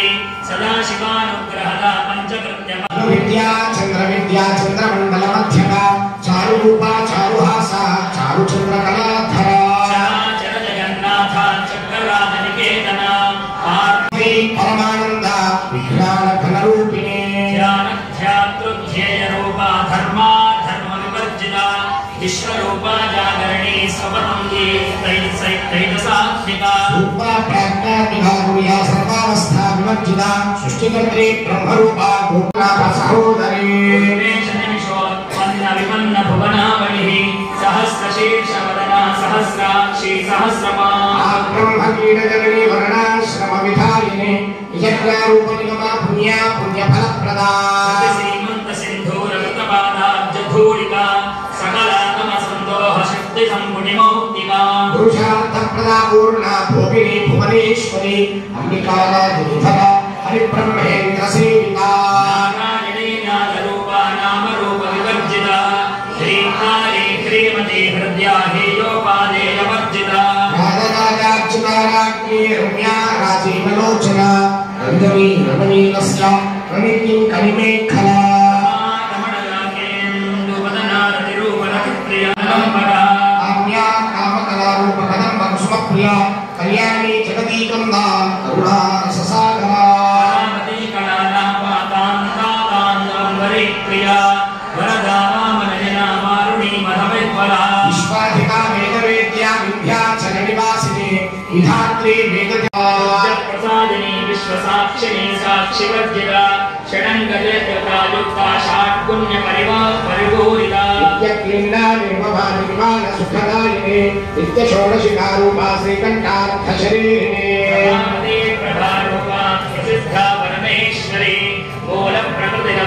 सदाशिवानुग्रहदा पंचकृत्यम विद्या चंद्रमंडल मध्यमा चारुरूपा चारुहासा चारुचंद्रकलाधरा चर जगन्नाथ चक्रराज निकेतना आरती परमानंद विज्ञान घनरूपिणे ध्यानध्यातृध्येय रूपा धर्मा धर्म विवर्जिता विश्वरूपा जागरणी स्वपनंदी त्रैदशात्मिका रूपा प्राज्ञा विभागुया सर्वावस्था विवर्जिता सृष्टिकर्त्री ब्रह्मरूपा गोपनाथ सहोदरी विपन्न भुवनावलिः सहस्रशीर्षवदना सहस्राक्षी सहस्रमा ब्रह्मकीटजननी वर्णाश्रम विधारिणे यज्ञारूपनिगमा पुण्या पुण्यफलप्रदा श्रीमन्त सिन्धूर कृतपादाब्जधूलिका सकलागम सन्दोह शक्ति सम्मुनिमौक्तिका पुरुषार्थप्रदा पूर्णा भोगिनी भुवनेश्वरी अंबिकाला दुर्धरा हरिब्रह्मेन्द्र सेविका नारायणी नादरूपा नामरूप विवर्जिता श्रीकाली श्रीमती हृद्या हेयोपादेयवर्जिता राधाराजार्चिताराज्ञी रम्या राजीवलोचना रंगवी रमणीयस्य रमितिं कलिमेखला आज्ञा कामकलारूपकदम्ब कुसुमप्रिया कल्याणी जगदीकन्दा करुणा रससागरा विश्वाधिका वेदवेद्या विद्याचलनिवासिनी विधात्री प्रसादिनी विश्वसाक्षिणी साक्षिवर्जिता षडङ्गजयुक्ता षाट्गुण्य परिपूरिता नित्यक्लीन्ना निर्मभानि विमान सुखदायिनी नित्यषोडशिकारूपा श्रीकण्ठार्थशरीरिणी प्रभारूपा प्रसिद्धा परमेश्वरी मूलप्रकृति